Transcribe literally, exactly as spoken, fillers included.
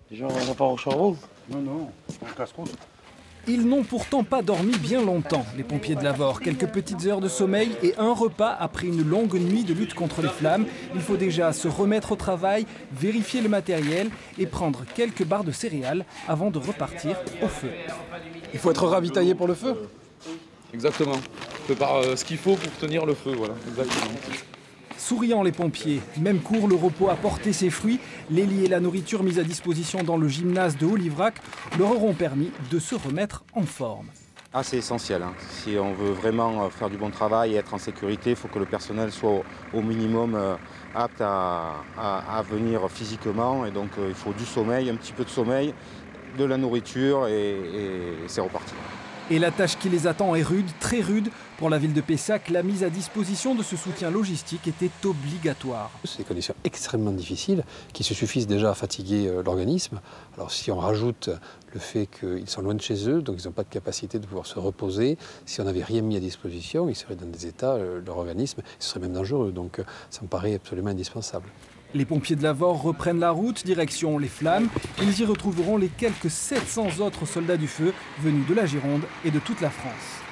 Déjà, on va pas au charbon? Non, non, on casse-croûte. Ils n'ont pourtant pas dormi bien longtemps, les pompiers de Lavore. Quelques petites heures de sommeil et un repas après une longue nuit de lutte contre les flammes. Il faut déjà se remettre au travail, vérifier le matériel et prendre quelques barres de céréales avant de repartir au feu. Il faut être ravitaillé pour le feu? Exactement. On prépare euh, ce qu'il faut pour tenir le feu, voilà, exactement. Souriant les pompiers, même court, le repos a porté ses fruits. Les lits et la nourriture mise à disposition dans le gymnase de Haut-Livrac leur auront permis de se remettre en forme. Ah, c'est essentiel. Hein. Si on veut vraiment faire du bon travail et être en sécurité, il faut que le personnel soit au, au minimum euh, apte à, à, à venir physiquement. Et donc euh, il faut du sommeil, un petit peu de sommeil, de la nourriture et, et c'est reparti. Et la tâche qui les attend est rude, très rude. Pour la ville de Pessac, la mise à disposition de ce soutien logistique était obligatoire. C'est des conditions extrêmement difficiles qui se suffisent déjà à fatiguer l'organisme. Alors si on rajoute le fait qu'ils sont loin de chez eux, donc ils n'ont pas de capacité de pouvoir se reposer, si on n'avait rien mis à disposition, ils seraient dans des états, leur organisme, ce serait même dangereux. Donc ça me paraît absolument indispensable. Les pompiers de Lavore reprennent la route, direction les Flammes. Ils y retrouveront les quelques sept cents autres soldats du feu venus de la Gironde et de toute la France.